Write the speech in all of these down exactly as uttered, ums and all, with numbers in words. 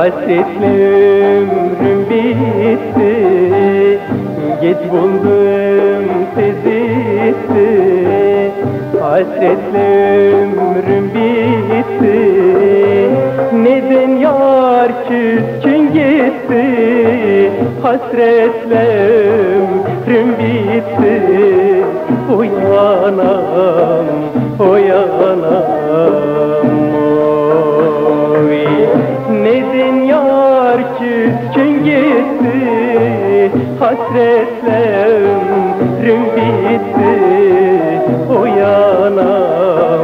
Hasretle ömrüm bitti, geç buldum tezitti. Hasretle ömrüm bitti, neden yar küskün gitti? Hasretle ömrüm bitti, uyanam, uyanam. Oy, neden yar küskün gitti? Hasretle ömrüm bitti, uyanam,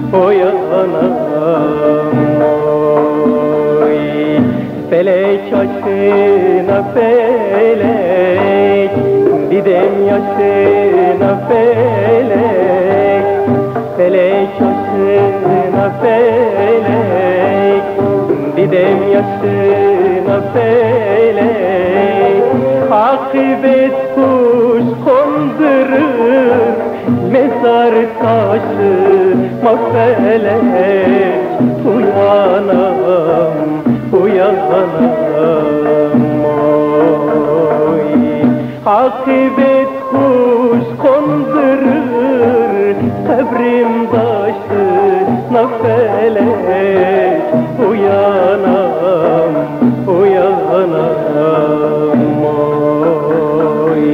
uyanam. Oy, felek aşkına felek, didem yaşına felek. Felek aşkına felek, didem yaşına felek. Akıbet kuş kondurur, mezar taşıma felek. Uyanam, uyanam. Oy, akıbet kuş kondurur, kabrim taşına felek. Uyanam, uyanam. Oy.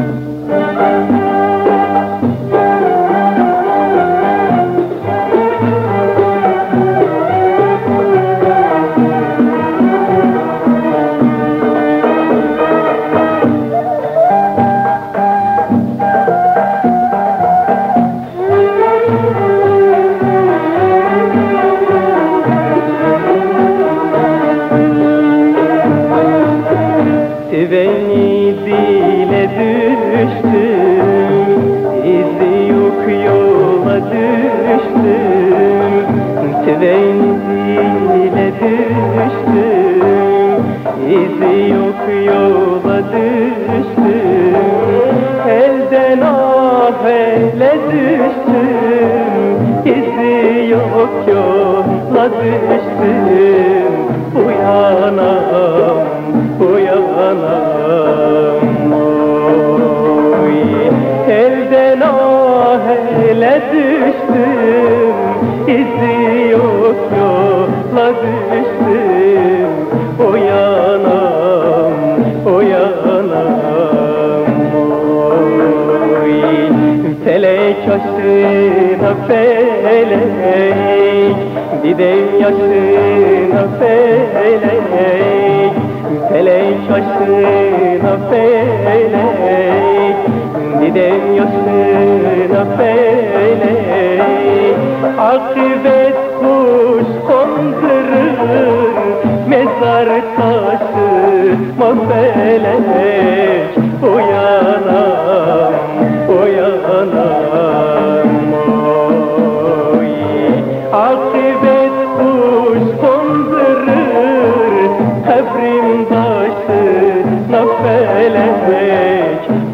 Beni dile düştüm, izi yok yola düştüm. Beni dile düştüm, izi yok yola düştüm. Elden ah ele düştüm, izi yok yola düştüm. Uyanam, uyanam. Oy, elden ah ele düştüm, izi yok yola düştüm. Uyanam, uyanam. Oy, felek aşkına felek, didem yaşına felek. Felek aşkına felek, didem yaşına felek. Akıbet kuş kondurur, mezar taşıma felek. Uyanam, uyanam. Oy, akıbet kuş kondurur, kabrim taşına felek.